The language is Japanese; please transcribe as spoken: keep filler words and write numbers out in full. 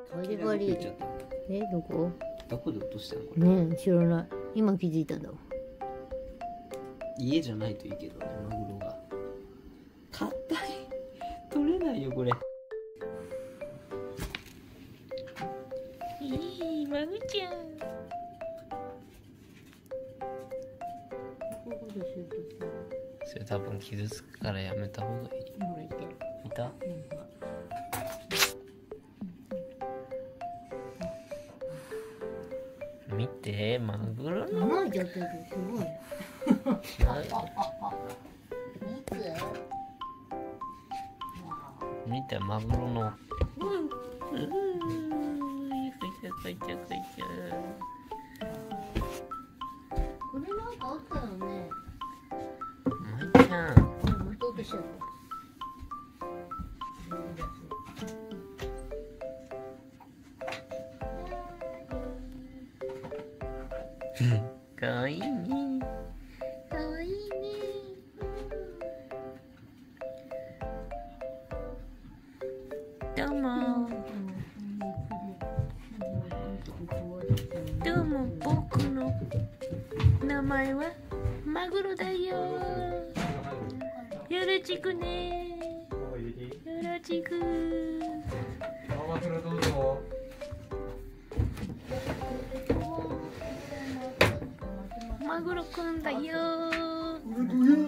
バリバリ。え、どこ？ どこで落としたのこれ？ ねえ、知らない。今気づいたんだ。 家じゃないといいけどね、マグロが。硬い。取れないよこれ。いいマグちゃん。 こういうことするとさ、 それ多分傷つくからやめた方がいい。 ほらいて。 いた？ うん、ほら。 見て、マグロの。 甘いちゃってる。すごい。いつ？ 見て、マグロの。うん。うーん。こいちゃこいちゃこいちゃ。 これなんかあったよね。 まいちゃん。 また落としちゃった。 かわいいね。 かわいいね。 どうも。どうも、僕の名前はマグロだよ。よろしくね。よろしく。 マグロどうぞ。 マグロくんだよ。 マグロ